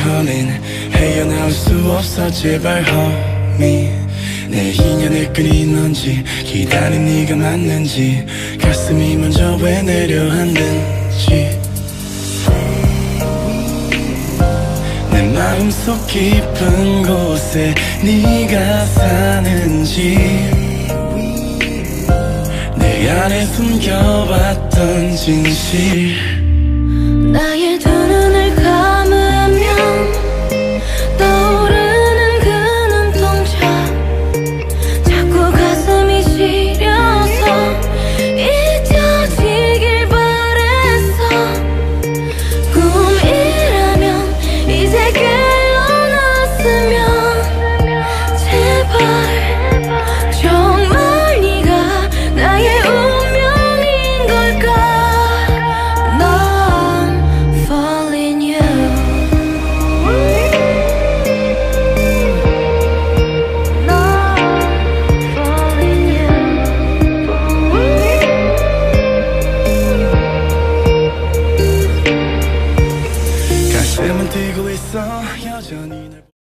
더는 헤어나올 수 없어 제발 homie 내 인연을 끊인 건지 기다린 네가 맞는지 가슴이 먼저 왜 내려앉는지 내 마음속 깊은 곳에 네가 사는지 내 안에 숨겨왔던 진실 나의 두 눈을 감으면 떠오르는 그 눈동자 자꾸 가슴이 시려서 잊혀지길 바랬어 꿈이라면 이제 깨어났으면 제발 정말 네가 나의 운명인 걸까 가슴은 뛰고 있어 여전히